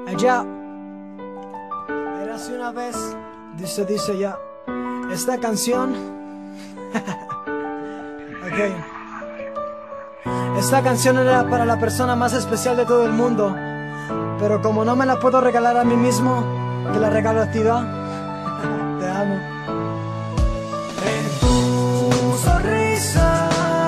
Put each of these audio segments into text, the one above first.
Allá, érase una vez, dice ya, esta canción, ok, esta canción era para la persona más especial de todo el mundo, pero como no me la puedo regalar a mí mismo, te la regalo a ti, ¿va? Te amo. En tu sonrisa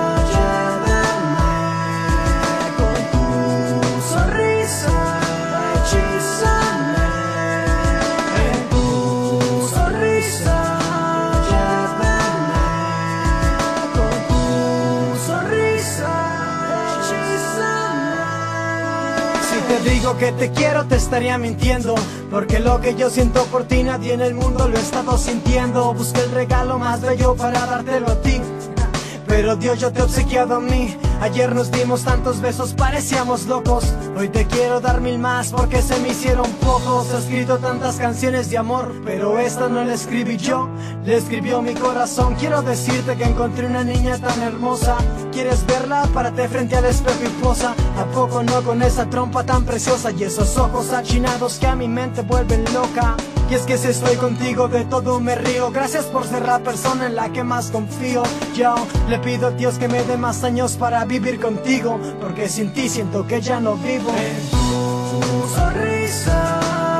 te digo que te quiero, te estaría mintiendo, porque lo que yo siento por ti nadie en el mundo lo he estado sintiendo. Busqué el regalo más bello para dártelo a ti, pero Dios, yo te he obsequiado a mí. Ayer nos dimos tantos besos, parecíamos locos. Hoy te quiero dar 1000 más porque se me hicieron pocos. He escrito tantas canciones de amor, pero esta no la escribí yo, la escribió mi corazón. Quiero decirte que encontré una niña tan hermosa. ¿Quieres verla? Párate frente al espejo y posa. ¿A poco no con esa trompa tan preciosa y esos ojos achinados que a mi mente vuelven loca? Y es que si estoy contigo de todo me río. Gracias por ser la persona en la que más confío. Yo le pido a Dios que me dé más años para vivir contigo, porque sin ti siento que ya no vivo. En tu sonrisa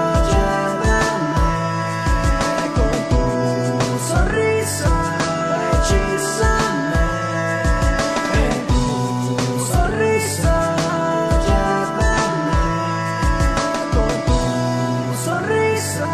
llévame, con tu sonrisa hechízame. En tu sonrisa llévame, con tu sonrisa.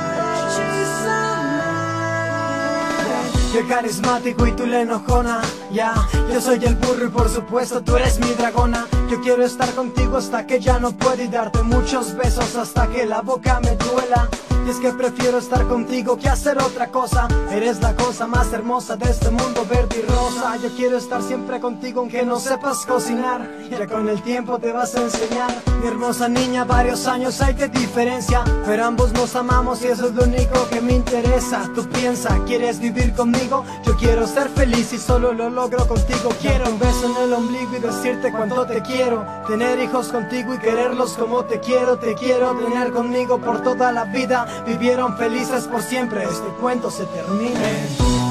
Qué carismático y tú la enojona, ya. Yo soy el burro y por supuesto tú eres mi dragona. Yo quiero estar contigo hasta que ya no puedo y darte muchos besos hasta que la boca me duela. Y es que prefiero estar contigo que hacer otra cosa. Eres la cosa más hermosa de este mundo verde y rosa. Yo quiero estar siempre contigo aunque no sepas cocinar. Ya con el tiempo te vas a enseñar. Mi hermosa niña, varios años hay de diferencia, pero ambos nos amamos y eso es lo único que me interesa. Tú piensa, ¿quieres vivir conmigo? Yo quiero ser feliz y solo lo logro contigo. Quiero un beso en el ombligo y decirte cuánto te quiero. Tener hijos contigo y quererlos como te quiero. Te quiero tener conmigo por toda la vida. Vivieron felices por siempre, este cuento se termina.